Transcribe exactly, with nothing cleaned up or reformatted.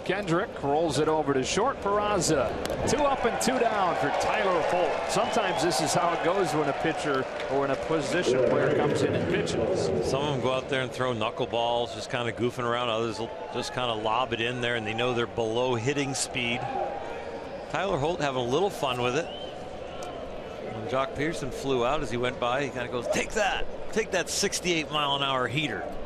Kendrick rolls it over to short. Peraza. Two up and two down for Tyler Holt. Sometimes this is how it goes when a pitcher or when a position player comes in and pitches. Some of them go out there and throw knuckleballs, just kind of goofing around. Others will just kind of lob it in there, and they know they're below hitting speed. Tyler Holt having a little fun with it. When Jock Peterson flew out as he went by, he kind of goes, take that. Take that sixty-eight mile an hour heater.